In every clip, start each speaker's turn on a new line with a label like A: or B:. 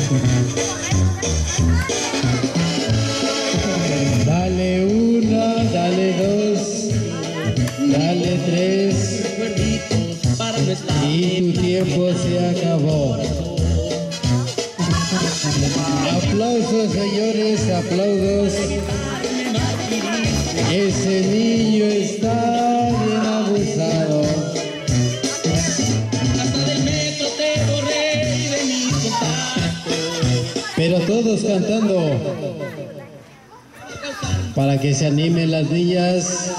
A: Dale una, dale dos, dale tres, y tu tiempo se acabó. Aplausos, señores, aplausos. Ese niño está bien abusado. Pero todos cantando para que se animen las niñas.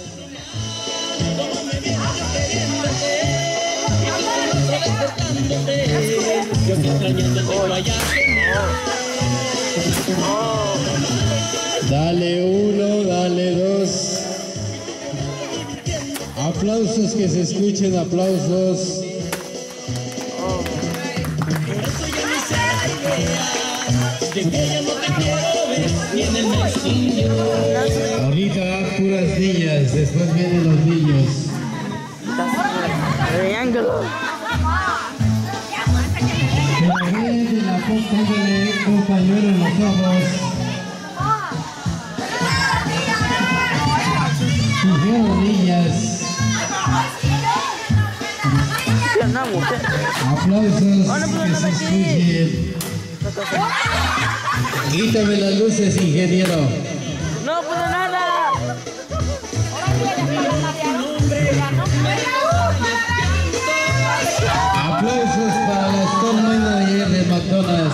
A: Dale uno, dale dos. Aplausos, que se escuchen aplausos. Ahorita puras niñas, después vienen los niños. Pero ven la póngale un pañuelo en los ojos. Dijeron niñas. Aplausos, que se escuchen. Quítame las luces, ingeniero.
B: No puedo nada.
A: Aplausos para la store manager de McDonald's.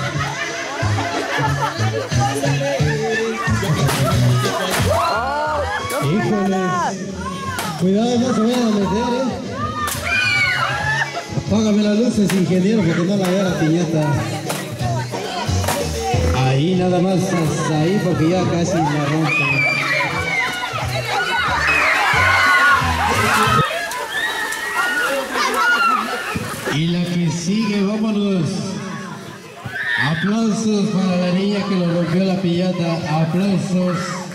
A: Híjoles. Cuidado, no se vayan a meter, Apágame las luces, ingeniero, porque no la vea la piñata. Ahí nada más, ahí, porque ya casi la rompe. Y la que sigue, vámonos. Aplausos para la niña que lo rompió la piñata. Aplausos.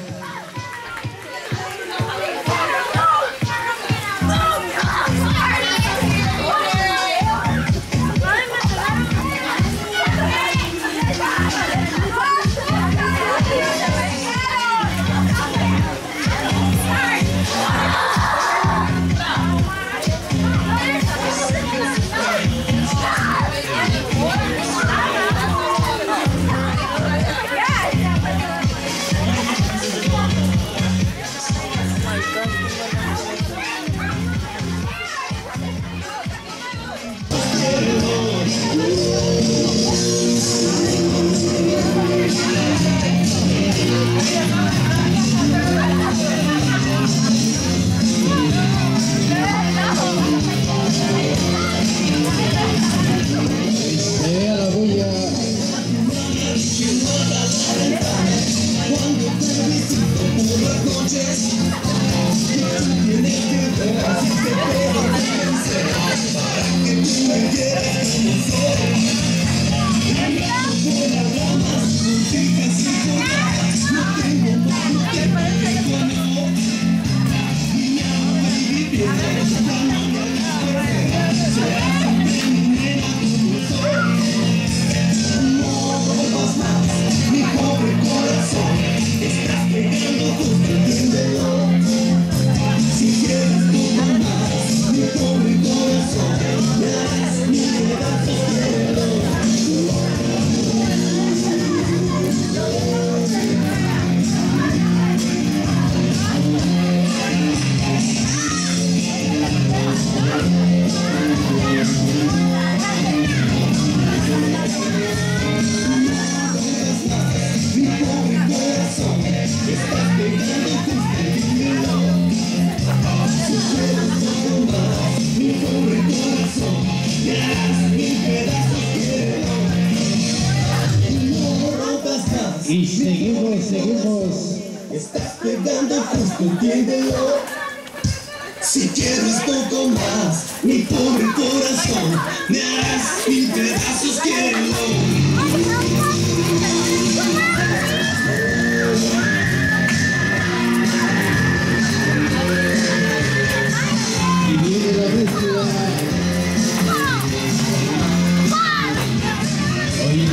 A: Y seguimos.
C: Estás pegando justo, entiéndelo. Si quieres poco más, mi pobre corazón, me harás mil pedazos, quiero.
A: Y viene la mezcla. Oye,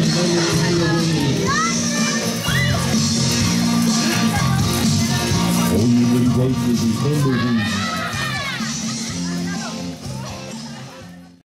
A: baile de Halloween.